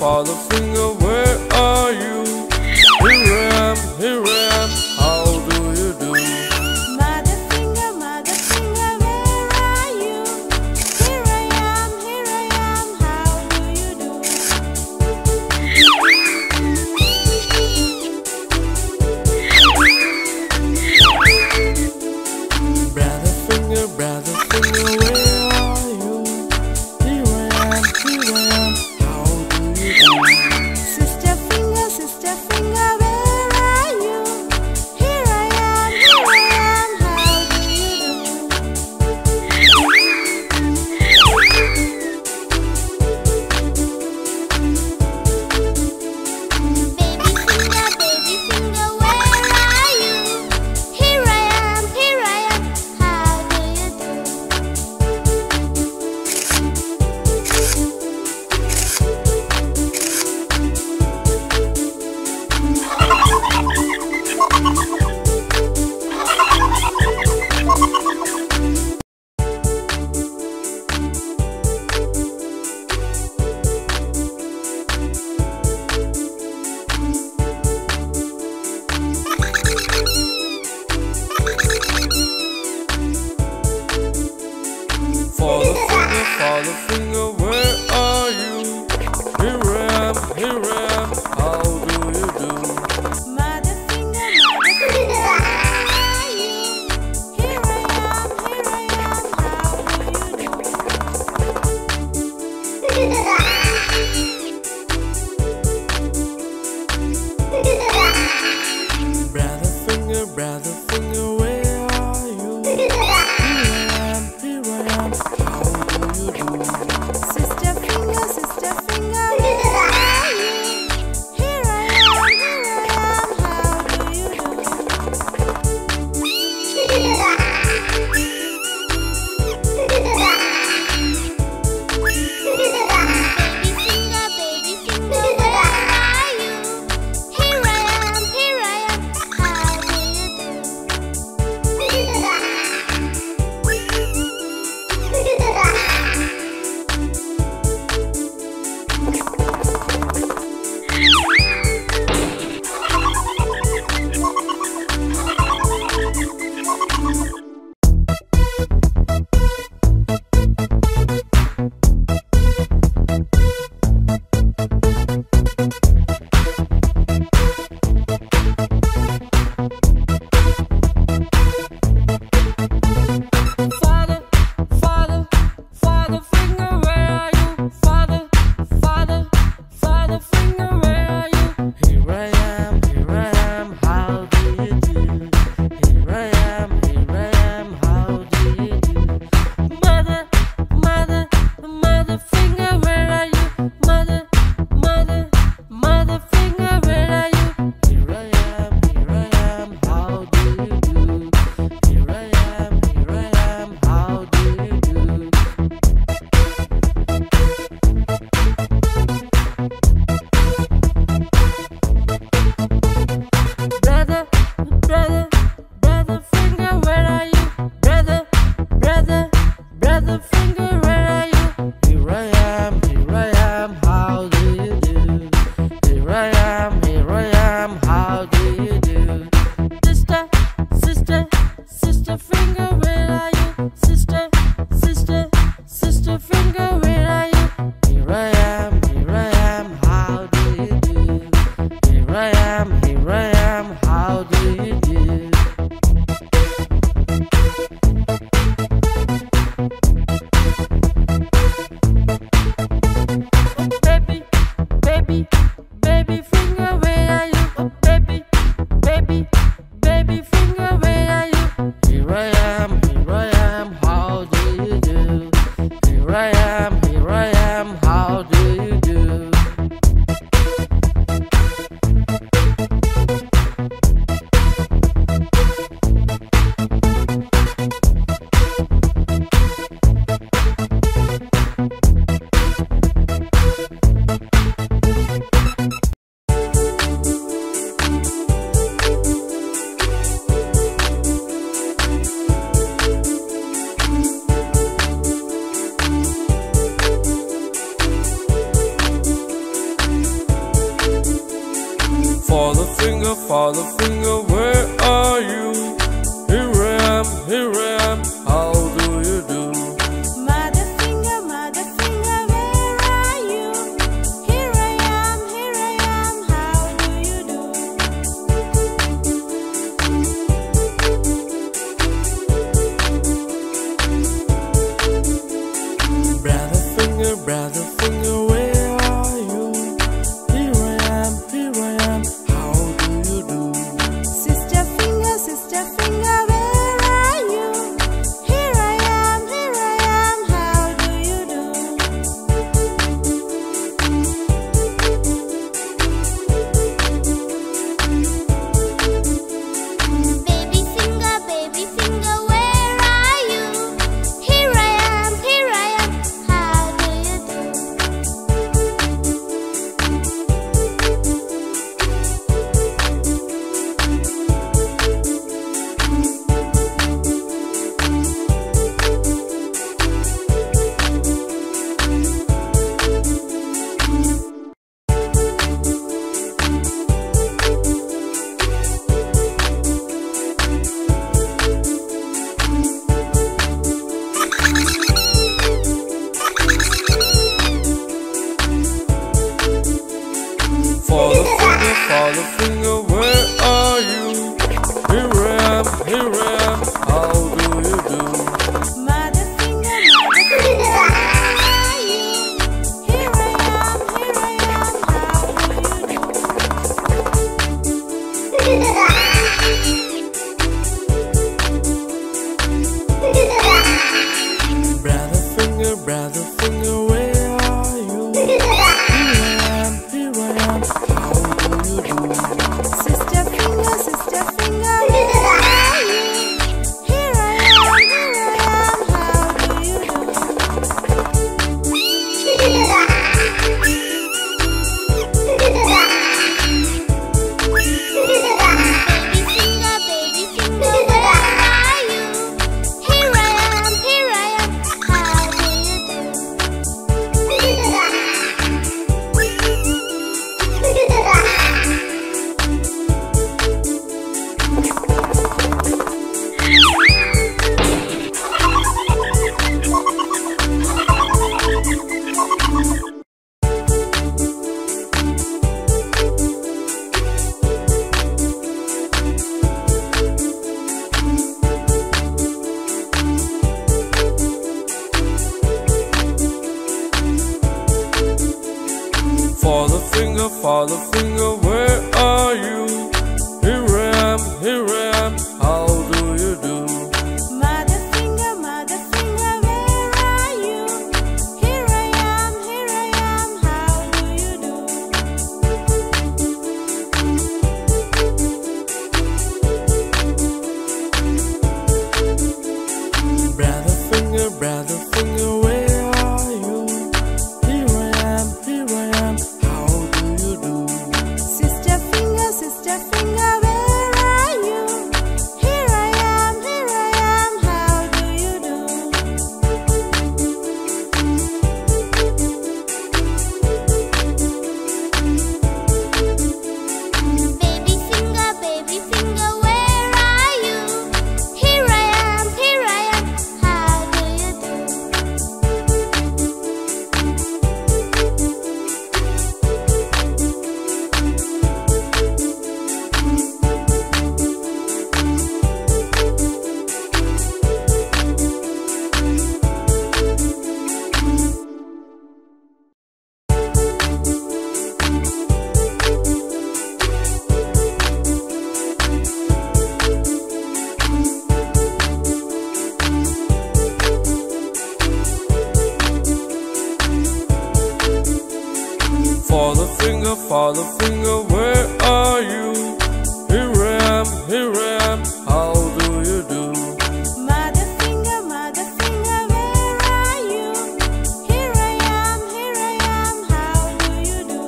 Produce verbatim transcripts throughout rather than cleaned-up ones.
father finger, where are you? Here I am, here I am, how do you do? Mother finger, mother finger, where are you? Here I am, here I am, how do you do? Brother finger, brother finger, where are you? Here I am, here I am, how do you do? Sister finger, sister finger, where are you? Here I am, here I am, how do you do? Baby finger, baby finger, where are you? Here I am, here I am, how do you do? Father finger, father finger, where are you? Here I am, here I am, how do you do? Mother finger, mother finger, where are you? Here I am, here I am, how do you do? Brother finger, brother finger, where are you? Here I am, here I am, how do you do? Sister finger, sister finger, where are you? Here I am, here I am, how do you Baby finger, baby finger, where are you? Here I am, here I am, how do Father, father, father finger, where are you? Father, father, father finger, where are you? Here I am, here I am, how do you do? Here I am, here I am, how do you do? Mother, mother, mother finger, where are you? Mother, mother, mother finger, where are you? Here I am, here I am, how do you do? Here I am, here I am, how do you do? Brother, brother, brother finger, where are you? Brother, brother, brother finger, where are you? Here I am, here I am, how do you do? Here I am, here I am, how do you do? Sister, sister, sister finger, where are you? Sister, sister, sister finger, where are you? Here I am, here I am, how do you do? Here I am, here I am, how do you do? father finger, where are you? Here I am, here I am, how do you do? Mother finger, mother finger, where are you? Here I am, here I am, how do you do? Brother finger, brother finger, where are you? Here I am, here I am, how do you do? Sister finger, sister finger, where are you? Here I am, here I am, how do you do? Baby finger, baby finger, where are you? Here I am, here I am, how do you do? Father finger, father finger, where are you? Here I am, here I am, how do you do? Mother finger, mother finger, where are you? Here I am, here I am, how do you do? Brother finger, brother finger, where are you? Here I am, here I am, how do you do? Sister finger, sister finger, where are you? Here I am, here I am, how do you Baby finger, baby finger, where are you? Here I am, here I am, how do you do? Father finger, father finger, where are you? Here I am, here I am, how do you do? Mother finger, mother finger, where are you? Here I am, here I am, how do you do? Brother finger, brother finger, where are you? Here I am, here I am, how do you do? Sister finger, sister finger, where are you? Here I am, here I am, how do you do? Baby finger, baby finger, where are you? Here I am, here I am, how do you Father finger, father finger, where are you? Here I am, here I am, how do you do? Mother finger, mother finger, where are you? Here I am, here I am, how do you do?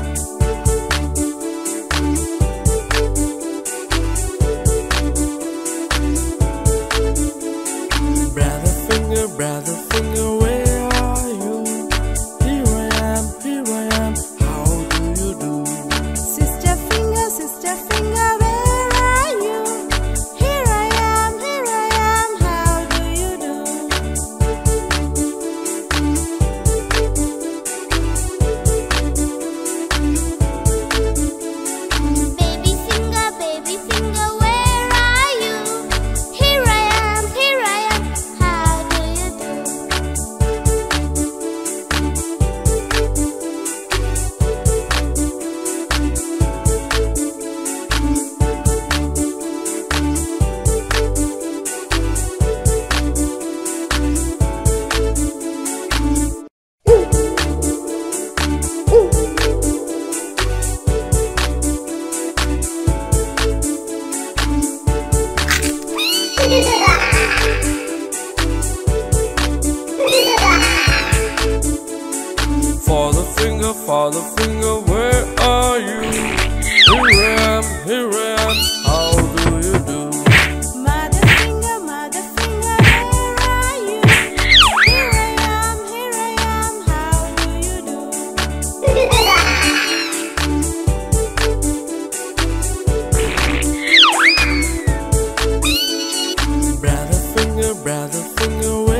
Brother finger, brother finger, where are you? Here I am, here I am, how do you do? Sister finger, sister finger, where Father finger, where are you? Here I am, here I am, how do you do? Mother finger, mother finger, where are you? Here I am, here I am, how do you do? Brother finger, brother finger,